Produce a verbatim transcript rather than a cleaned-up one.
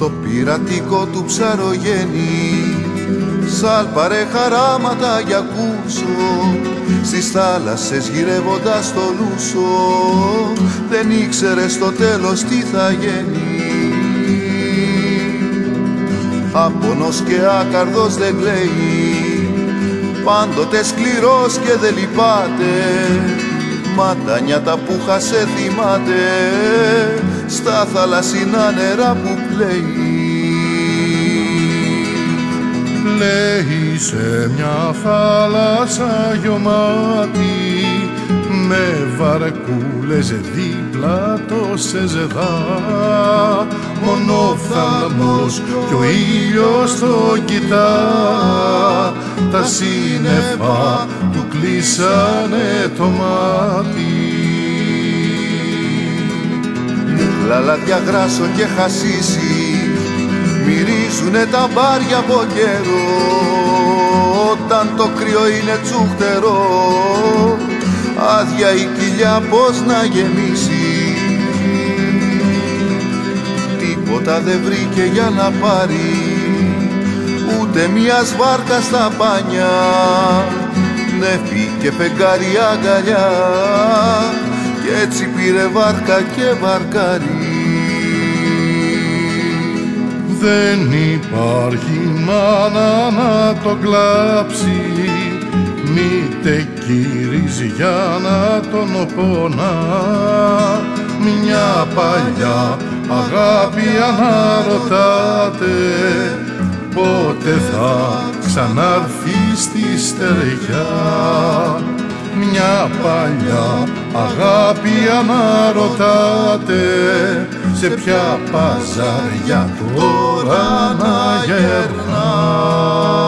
το πειρατικό του ψαρογέννη, σάλπαρε χαράματα για κούσο, στις θάλασσες γυρεύοντας το λούσο, δεν ήξερε στο τέλος τι θα γίνει. Άπονος και άκαρδος δεν κλαίει, πάντοτε σκληρός και δεν λυπάται, μα τα νιάτα που χασε θυμάται στα θαλασσινά νερά που πλέει. Πλέει σε μια θάλασσα γεωμάτη, με βαρκούλες δίπλα το σεζεδά, μονόφθαλμος κι ο ήλιος το κοιτά, τα σύννεφα του κλείσανε το μάτι. Λαλάδια γράσο και χασίσι μυρίζουνε τα μπάρια από καιρό, όταν το κρύο είναι τσούχτερο, άδεια η κοιλιά πως να γεμίσει. Τίποτα δεν βρήκε για να πάρει, ούτε μιας βάρκα στα μπάνια, νέφη και φεγγάρι αγκαλιά, κι έτσι πήρε βάρκα και βαρκάρι. Δεν υπάρχει μάνα να το κλάψει, μήτε κύρις για να τον πονά, μια παλιά αγάπη αναρωτάτε, πότε θα ξαναρθεί στη στεριά. Μια παλιά αγάπη αναρωτάτε, σε ποια παζάρια τώρα να γερνά.